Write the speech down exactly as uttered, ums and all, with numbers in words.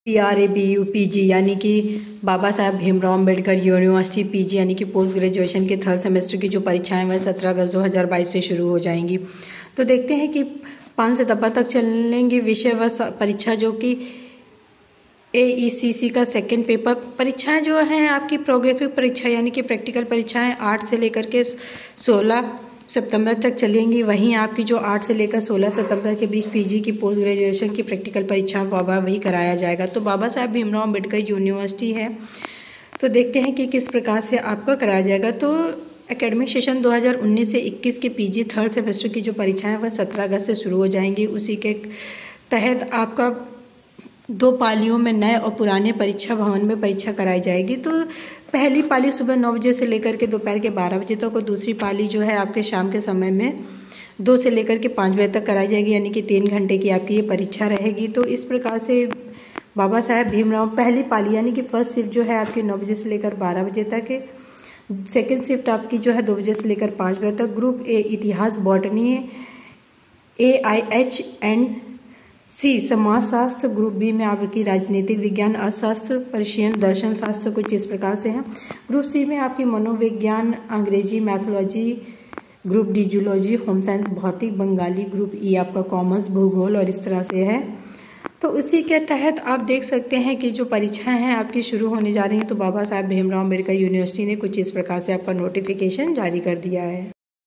P R A B U P G यानी कि Baba Sahab Bhimrao Ambedkar university P G यानी कि पोस्ट ग्रेजुएशन के थर्ड सेमेस्टर की जो परीक्षाएं वह सत्रह अगस्त दो हज़ार बाईस से शुरू हो जाएंगी। तो देखते हैं कि पाँच सितंबर तक चलेंगी विषय व परीक्षा, जो कि ए ई सी सी का सेकेंड पेपर परीक्षाएं जो हैं आपकी प्रोग्रेसिव परीक्षा यानी कि प्रैक्टिकल परीक्षाएं आठ से लेकर के सोलह सितंबर तक चलेंगी। वहीं आपकी जो आठ से लेकर सोलह सितंबर के बीच पीजी की पोस्ट ग्रेजुएशन की प्रैक्टिकल परीक्षा बाबा वही कराया जाएगा। तो बाबा साहब भीमराव अम्बेडकर यूनिवर्सिटी है, तो देखते हैं कि किस प्रकार से आपका कराया जाएगा। तो एकेडमिक सेशन दो हज़ार उन्नीस से इक्कीस के पीजी थर्ड सेमेस्टर की जो परीक्षाएं वह सत्रह अगस्त से शुरू हो जाएंगी। उसी के तहत आपका दो पालियों में नए और पुराने परीक्षा भवन में परीक्षा कराई जाएगी। तो पहली पाली सुबह नौ बजे से लेकर के दोपहर के बारह बजे तक और दूसरी पाली जो है आपके शाम के समय में दो से लेकर के पाँच बजे तक कराई जाएगी, यानी कि तीन घंटे की आपकी ये परीक्षा रहेगी। तो इस प्रकार से बाबा साहेब भीमराव पहली पाली यानी कि फर्स्ट शिफ्ट जो है आपकी नौ बजे से लेकर बारह बजे तक है, सेकेंड शिफ्ट आपकी जो है दो बजे से लेकर पाँच बजे तक। ग्रुप ए इतिहास botany A I H and C समाजशास्त्र, ग्रुप बी में आपकी राजनीतिक विज्ञान, अर्थशास्त्र, पर्शियन, दर्शन शास्त्र कुछ इस प्रकार से हैं। ग्रुप सी में आपकी मनोविज्ञान, अंग्रेजी, mythology, group D zoology, home science, भौतिक, बंगाली। ग्रुप ई आपका कॉमर्स, भूगोल और इस तरह से है। तो उसी के तहत आप देख सकते हैं कि जो परीक्षाएं हैं आपकी शुरू होने जा रही हैं। तो बाबा साहब भीमराव अम्बेडकर यूनिवर्सिटी ने कुछ इस प्रकार से आपका नोटिफिकेशन जारी कर दिया है।